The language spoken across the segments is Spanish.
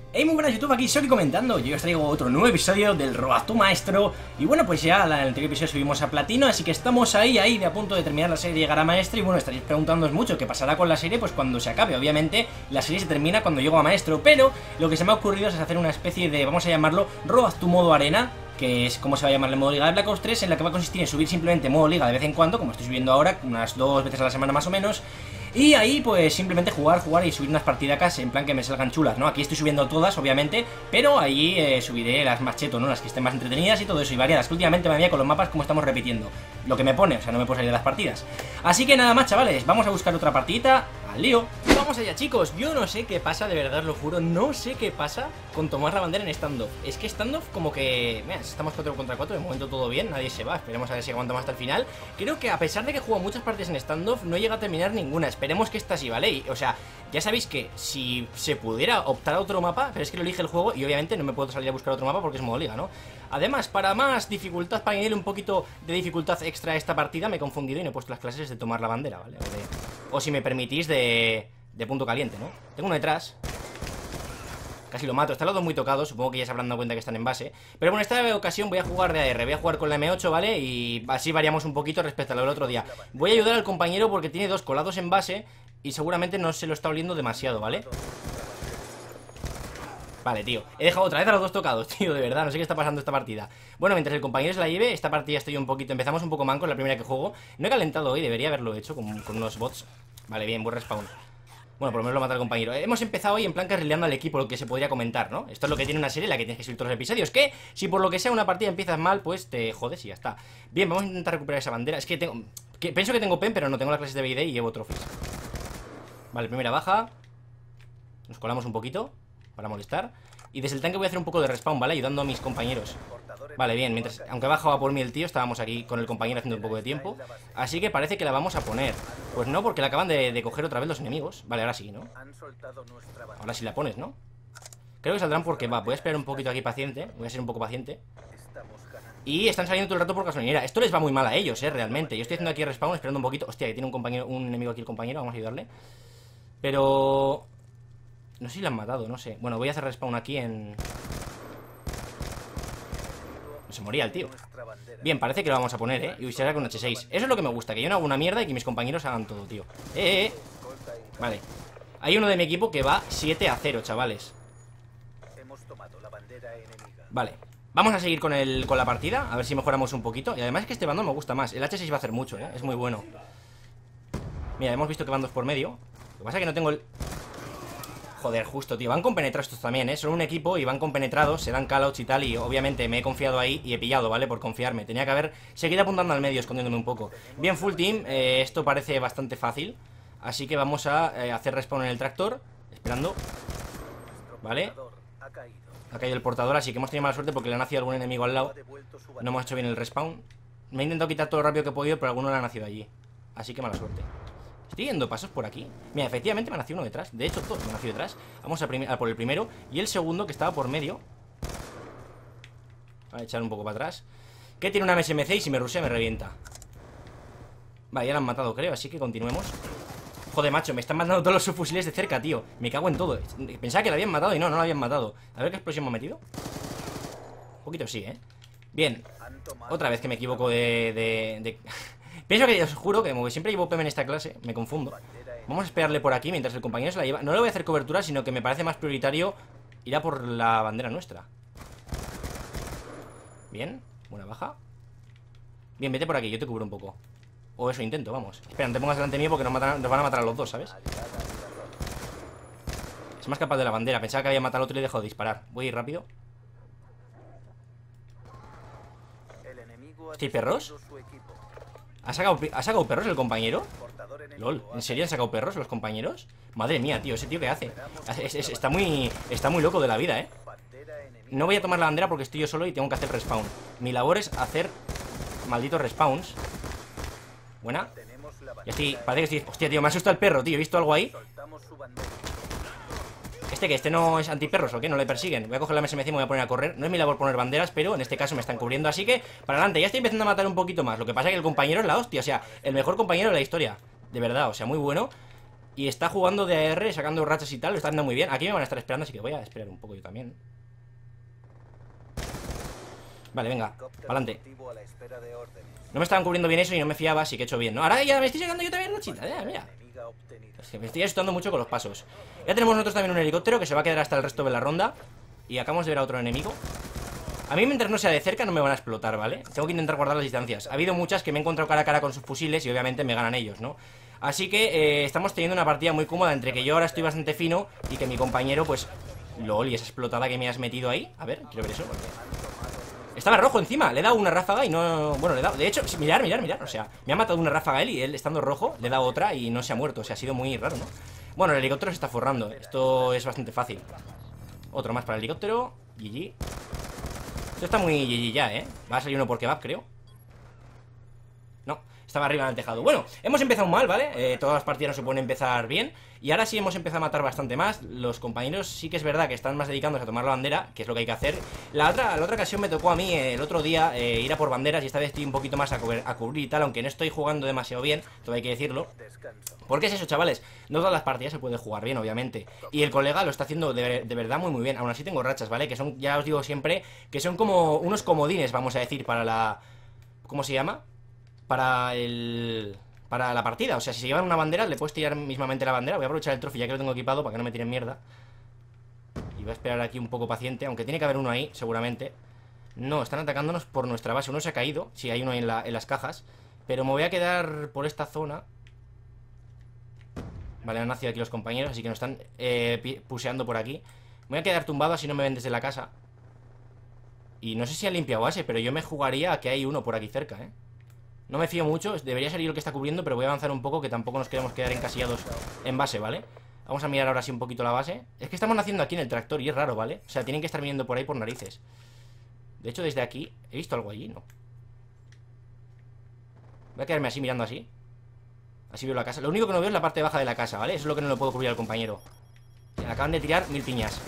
Hey, muy buenas YouTube, aquí Shoki comentando. Yo os traigo otro nuevo episodio del Road to Maestro. Y bueno, pues ya en el anterior episodio subimos a Platino, así que estamos ahí de a punto de terminar la serie y llegar a Maestro. Y bueno, estaréis preguntándoos mucho qué pasará con la serie pues cuando se acabe. Obviamente la serie se termina cuando llego a Maestro, pero lo que se me ha ocurrido es hacer una especie de, vamos a llamarlo, Road to modo arena, que es como se va a llamar el modo liga de Black Ops 3, en la que va a consistir en subir simplemente modo liga de vez en cuando, como estoy subiendo ahora, unas 2 veces a la semana más o menos. Y ahí pues simplemente jugar y subir unas partidacas en plan que me salgan chulas, ¿no? Aquí estoy subiendo todas, obviamente, pero ahí subiré las más cheto, ¿no? Las que estén más entretenidas y todo eso, y variadas, que últimamente me mía con los mapas como estamos repitiendo lo que me pone, o sea, no me puedo salir de las partidas. Así que nada más, chavales, vamos a buscar otra partidita, al lío. Vamos allá, chicos. Yo no sé qué pasa, de verdad lo juro, no sé qué pasa con tomar la bandera en standoff. Es que standoff como que, mira, estamos 4 contra 4, de momento todo bien, nadie se va, esperemos a ver si aguantamos hasta el final. Creo que a pesar de que juego muchas partidas en standoff, no llega a terminar ninguna, esperemos que esta sí, ¿vale? Y, o sea, ya sabéis que si se pudiera optar a otro mapa, pero es que lo elige el juego y obviamente no me puedo salir a buscar otro mapa porque es modo liga, ¿no? Además, para más dificultad, para añadirle un poquito de dificultad extra a esta partida, me he confundido y no he puesto las clases de tomar la bandera, ¿vale? O si me permitís, de punto caliente, ¿no? Tengo uno detrás. Casi lo mato, están los dos muy tocados. Supongo que ya se habrán dado cuenta que están en base. Pero bueno, esta ocasión voy a jugar de AR. Voy a jugar con la M8, ¿vale? Y así variamos un poquito respecto a lo del otro día. Voy a ayudar al compañero porque tiene dos colados en base y seguramente no se lo está oliendo demasiado, ¿vale? Vale, tío, he dejado otra vez a los dos tocados, tío, de verdad, no sé qué está pasando esta partida. Bueno, mientras el compañero se la lleve, esta partida estoy un poquito, empezamos un poco manco, es la primera que juego. No he calentado hoy, debería haberlo hecho con unos bots. Vale, bien, buen respawn. Bueno, por lo menos lo mata el compañero. Hemos empezado hoy en plan carrileando al equipo, lo que se podría comentar, ¿no? Esto es lo que tiene una serie en la que tienes que subir todos los episodios. Que si por lo que sea una partida empiezas mal, pues te jodes y ya está. Bien, vamos a intentar recuperar esa bandera. Es que tengo... pienso que tengo pen, pero no tengo las clases de BD y llevo trophies. Vale, primera baja. Nos colamos un poquito para molestar. Y desde el tanque voy a hacer un poco de respawn, ¿vale? Ayudando a mis compañeros. Vale, bien, mientras, aunque bajaba por mí el tío, estábamos aquí con el compañero haciendo un poco de tiempo. Así que parece que la vamos a poner. Pues no, porque la acaban de coger otra vez los enemigos. Vale, ahora sí, ¿no? Ahora sí la pones, ¿no? Creo que saldrán porque, va, voy a esperar un poquito aquí paciente. Voy a ser un poco paciente. Y están saliendo todo el rato por gasolinera. Esto les va muy mal a ellos, realmente. Yo estoy haciendo aquí respawn, esperando un poquito. Hostia, que tiene un compañero, un enemigo aquí el compañero, vamos a ayudarle. Pero... no sé si la han matado, no sé. Bueno, voy a hacer respawn aquí en... se moría el tío. Bien, parece que lo vamos a poner, y será con H6. Eso es lo que me gusta, que yo no hago una mierda y que mis compañeros hagan todo, tío. Vale. Hay uno de mi equipo que va 7-0, chavales. Vale. Vamos a seguir con la partida, a ver si mejoramos un poquito. Y además es que este bando me gusta más. El H6 va a hacer mucho, es muy bueno. Mira, hemos visto que van dos por medio. Lo que pasa es que no tengo el... joder, justo, tío, van compenetrados estos también, son un equipo y van compenetrados, se dan callouts y tal. Y obviamente me he confiado ahí y he pillado, ¿vale? Por confiarme, tenía que haber seguido apuntando al medio, escondiéndome un poco. Bien, full team, esto parece bastante fácil. Así que vamos a hacer respawn en el tractor, esperando. Vale. Ha caído el portador, así que hemos tenido mala suerte porque le ha nacido algún enemigo al lado. No hemos hecho bien el respawn. Me he intentado quitar todo lo rápido que he podido, pero alguno le ha nacido allí. Así que mala suerte. Estoy yendo pasos por aquí. Mira, efectivamente me ha nacido uno detrás. De hecho, todos me han nacido detrás. Vamos a por el primero. Y el segundo, que estaba por medio. Voy a echar un poco para atrás. Que tiene una MSMC y si me rusea me revienta. Vale, ya la han matado, creo. Así que continuemos. Joder, macho, me están matando todos los subfusiles de cerca, tío. Me cago en todo. Pensaba que la habían matado y no la habían matado. A ver qué explosión me ha metido. Un poquito sí, Bien. Otra vez que me equivoco de... Pienso que, os juro que como siempre llevo PM en esta clase, me confundo. Vamos a esperarle por aquí mientras el compañero se la lleva. No le voy a hacer cobertura, sino que me parece más prioritario ir a por la bandera nuestra. Bien, buena baja. Bien, vete por aquí, yo te cubro un poco. O eso intento, vamos. Espera, no te pongas delante mío porque nos van a matar a los dos, ¿sabes? Es más capaz de la bandera. Pensaba que había matado al otro y he dejado de disparar. Voy a ir rápido. ¿Estoy perros? ¿Ha sacado perros el compañero? LOL, ¿en serio han sacado perros los compañeros? Madre mía, tío, ese tío que hace. Está muy loco de la vida, No voy a tomar la bandera porque estoy yo solo y tengo que hacer respawn. Mi labor es hacer malditos respawns. Buena. Y así, parece que estoy... hostia, tío, me ha asustado el perro, tío, he visto algo ahí. Que este no es antiperros o qué, no le persiguen. Voy a coger la MSMC y me voy a poner a correr. No es mi labor poner banderas, pero en este caso me están cubriendo. Así que, para adelante, ya estoy empezando a matar un poquito más. Lo que pasa es que el compañero es la hostia, o sea, el mejor compañero de la historia. De verdad, o sea, muy bueno. Y está jugando de AR, sacando rachas y tal. Lo está haciendo muy bien. Aquí me van a estar esperando, así que voy a esperar un poco yo también. Vale, venga, pa'lante. No me estaban cubriendo bien eso y no me fiaba, así que he hecho bien, ¿no? Ahora ya me estoy sacando yo también rachita, mira. Es que me estoy asustando mucho con los pasos. Ya tenemos nosotros también un helicóptero que se va a quedar hasta el resto de la ronda. Y acabamos de ver a otro enemigo. A mí mientras no sea de cerca no me van a explotar, ¿vale? Tengo que intentar guardar las distancias. Ha habido muchas que me he encontrado cara a cara con sus fusiles y obviamente me ganan ellos, ¿no? Así que estamos teniendo una partida muy cómoda entre que yo ahora estoy bastante fino y que mi compañero, pues... LOL, y esa explotada que me has metido ahí. A ver, quiero ver eso porque... Estaba rojo encima, le he dado una ráfaga y no... Bueno, le he dado... De hecho, mirar, o sea, me ha matado una ráfaga él y él estando rojo le he dado otra y no se ha muerto. O sea, ha sido muy raro, ¿no? Bueno, el helicóptero se está forrando. Esto es bastante fácil. Otro más para el helicóptero. GG. Esto está muy GG ya, ¿eh? Va a salir uno por kebab, creo. No, estaba arriba en el tejado. Bueno, hemos empezado mal, ¿vale? Todas las partidas no se pueden empezar bien. Y ahora sí hemos empezado a matar bastante más. Los compañeros sí que es verdad que están más dedicados a tomar la bandera, que es lo que hay que hacer. La otra ocasión me tocó a mí el otro día ir a por banderas. Y esta vez estoy un poquito más a cubrir y tal, aunque no estoy jugando demasiado bien, todo hay que decirlo. ¿Por qué es eso, chavales? No todas las partidas se puede jugar bien, obviamente. Y el colega lo está haciendo de verdad muy bien. Aún así tengo rachas, ¿vale? Que son, ya os digo siempre, que son como unos comodines, vamos a decir, para la... ¿Cómo se llama? Para la partida. O sea, si se llevan una bandera, le puedes tirar mismamente la bandera. Voy a aprovechar el trofeo ya que lo tengo equipado para que no me tiren mierda. Y voy a esperar aquí un poco paciente, aunque tiene que haber uno ahí, seguramente. No, están atacándonos por nuestra base. Uno se ha caído, sí, hay uno en las cajas. Pero me voy a quedar por esta zona. Vale, han nacido aquí los compañeros, así que nos están puseando por aquí. Me voy a quedar tumbado, así no me ven desde la casa. Y no sé si han limpiado base, pero yo me jugaría a que hay uno por aquí cerca, ¿eh? No me fío mucho, debería salir el que está cubriendo, pero voy a avanzar un poco, que tampoco nos queremos quedar encasillados en base, ¿vale? Vamos a mirar ahora sí un poquito la base. Es que estamos naciendo aquí en el tractor y es raro, ¿vale? O sea, tienen que estar viniendo por ahí por narices. De hecho, desde aquí, ¿he visto algo allí? No. Voy a quedarme así, mirando así. Así veo la casa. Lo único que no veo es la parte baja de la casa, ¿vale? Eso es lo que no le puedo cubrir al compañero. Me acaban de tirar 1000 piñas.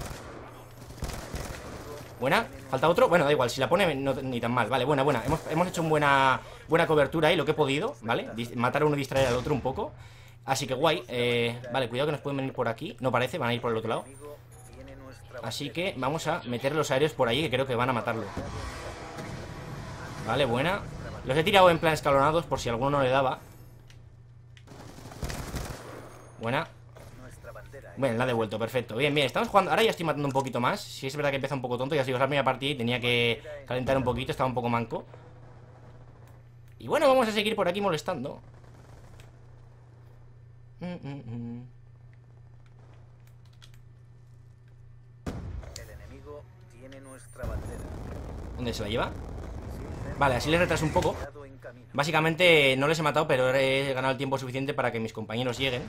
Buena, falta otro, bueno, da igual, si la pone ni tan mal, vale, buena, hemos hecho una buena cobertura ahí, lo que he podido, ¿vale? Matar a uno y distraer al otro un poco. Así que guay, vale, cuidado que nos pueden venir por aquí. No parece, van a ir por el otro lado. Así que vamos a meter los aéreos por ahí, que creo que van a matarlo. Vale, buena. Los he tirado en plan escalonados por si alguno no le daba. Buena. Bueno, la ha devuelto, perfecto. Bien, bien, estamos jugando. Ahora ya estoy matando un poquito más. Si es verdad que empieza un poco tonto. Ya os digo, es la primera partida y tenía que calentar un poquito. Estaba un poco manco. Y bueno, vamos a seguir por aquí molestando. El enemigo tiene nuestra bandera. ¿Dónde se la lleva? Vale, así les retraso un poco. Básicamente no les he matado, pero he ganado el tiempo suficiente para que mis compañeros lleguen.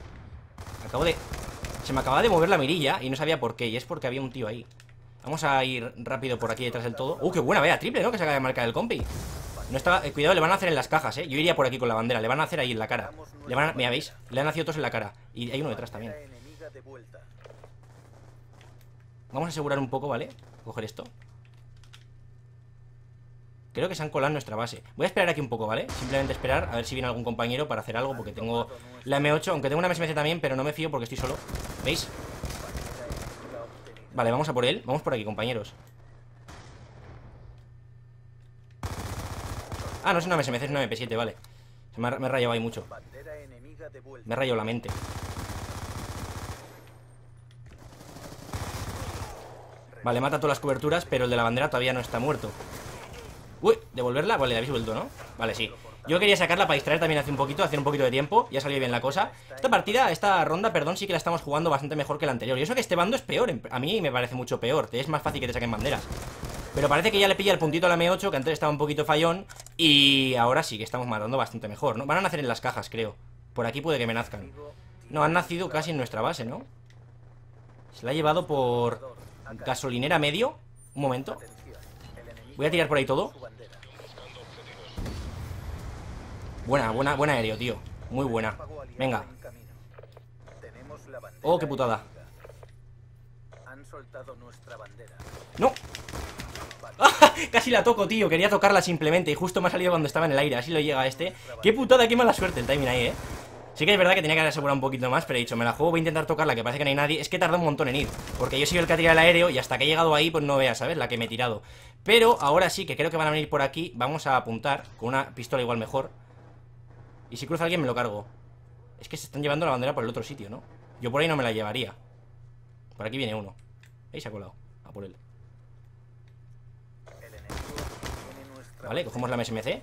Se me acaba de mover la mirilla y no sabía por qué. Y es porque había un tío ahí. Vamos a ir rápido por aquí detrás del todo. ¡Qué buena! Vaya, triple, ¿no? Que se acaba de marcar el compi. No estaba... cuidado, le van a hacer en las cajas, ¿eh? Yo iría por aquí con la bandera. Le van a hacer ahí en la cara. Mira, ¿veis? Le han nacido otros en la cara. Y hay uno detrás también. Vamos a asegurar un poco, ¿vale? Coger esto. Creo que se han colado en nuestra base. Voy a esperar aquí un poco, ¿vale? Simplemente esperar a ver si viene algún compañero para hacer algo, porque tengo la M8, aunque tengo una MSMC también, pero no me fío porque estoy solo. ¿Veis? Vale, vamos a por él. Vamos por aquí, compañeros. Ah, no es una MSMC, es una MP7, vale. Me he rayado ahí mucho. Me he rayado la mente. Vale, mata todas las coberturas, pero el de la bandera todavía no está muerto. Uy, ¿devolverla? Vale, la habéis vuelto, ¿no? Vale, sí. Yo quería sacarla para distraer también hace un poquito de tiempo. Ya salió bien la cosa. Esta ronda, perdón, sí que la estamos jugando bastante mejor que la anterior. Y eso que este bando es peor, a mí me parece mucho peor. Es más fácil que te saquen banderas. Pero parece que ya le pilla el puntito a la M8, que antes estaba un poquito fallón. Y ahora sí que estamos matando bastante mejor, ¿no? Van a nacer en las cajas, creo. Por aquí puede que me nazcan. No, han nacido casi en nuestra base, ¿no? Se la ha llevado por gasolinera medio. Un momento. Voy a tirar por ahí todo. Buena aéreo, tío. Muy buena. Venga. Oh, qué putada. ¡No! Casi la toco, tío. Quería tocarla simplemente y justo me ha salido cuando estaba en el aire. Así lo llega este. Qué putada, qué mala suerte el timing ahí, Sí que es verdad que tenía que haber asegurado un poquito más, pero he dicho, me la juego, voy a intentar tocarla, que parece que no hay nadie. Es que tarda un montón en ir, porque yo soy el que ha tirado el aéreo y hasta que he llegado ahí, pues no veas, ¿sabes? La que me he tirado. Pero ahora sí, que creo que van a venir por aquí, vamos a apuntar con una pistola igual mejor. Y si cruza alguien me lo cargo. Es que se están llevando la bandera por el otro sitio, ¿no? Yo por ahí no me la llevaría. Por aquí viene uno. Ahí se ha colado, a por él. Vale, cogemos la MSMC.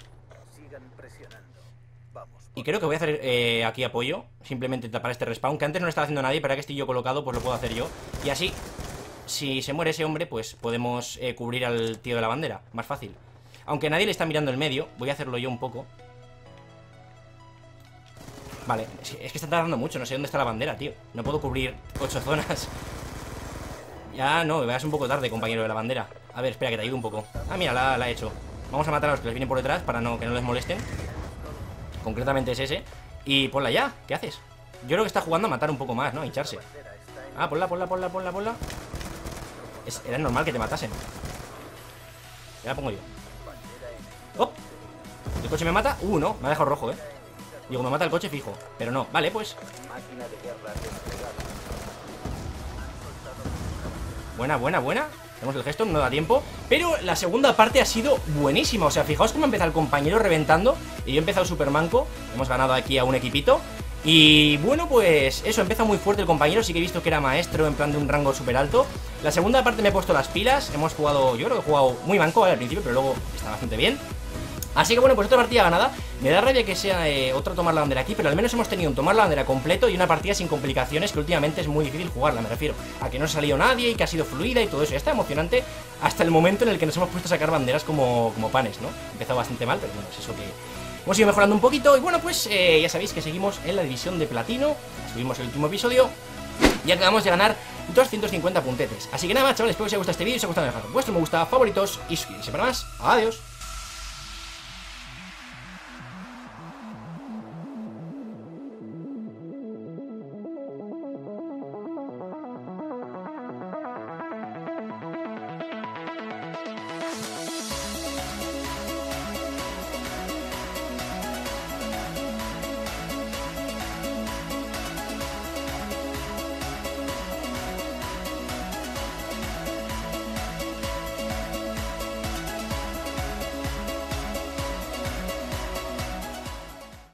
Y creo que voy a hacer aquí apoyo. Simplemente tapar este respawn, que antes no lo estaba haciendo nadie, pero ahora que estoy yo colocado, pues lo puedo hacer yo. Y así, si se muere ese hombre, pues podemos cubrir al tío de la bandera. Más fácil. Aunque nadie le está mirando el medio, voy a hacerlo yo un poco. Vale, es que está tardando mucho, no sé dónde está la bandera, tío. No puedo cubrir 8 zonas. Ya, no, me vas un poco tarde, compañero de la bandera. A ver, espera, que te ayude un poco. Ah, mira, la he hecho. Vamos a matar a los que les vienen por detrás para que no les molesten. Concretamente es ese. Y ponla ya, ¿qué haces? Yo creo que está jugando a matar un poco más, ¿no? A hincharse. Ah, ponla. Era normal que te matasen. Ya la pongo yo. ¡Oh! ¿El coche me mata? No, me ha dejado rojo, Digo, me mata el coche fijo. Pero no, vale, pues. Buena. Tenemos el gesto, no da tiempo. Pero la segunda parte ha sido buenísima. O sea, fijaos cómo empieza el compañero reventando y yo he empezado super manco. Hemos ganado aquí a un equipito. Y bueno, pues eso, empieza muy fuerte el compañero. Sí que he visto que era maestro en plan de un rango súper alto. La segunda parte me he puesto las pilas. Hemos jugado, yo creo que he jugado muy manco, ¿vale? Al principio, pero luego está bastante bien. Así que bueno, pues otra partida ganada. Me da rabia que sea otro tomar la bandera aquí, pero al menos hemos tenido un tomar la bandera completo y una partida sin complicaciones, que últimamente es muy difícil jugarla, me refiero a que no ha salido nadie y que ha sido fluida y todo eso. Ya está emocionante hasta el momento en el que nos hemos puesto a sacar banderas como panes, ¿no? Empezó bastante mal, pero bueno, es eso que hemos ido mejorando un poquito. Y bueno, pues ya sabéis que seguimos en la división de platino. Subimos el último episodio y acabamos de ganar 250 puntetes. Así que nada más, chavales, espero que os haya gustado este vídeo. Si os ha gustado, dejad vuestro me gusta, favoritos y suscribirse para más. Adiós.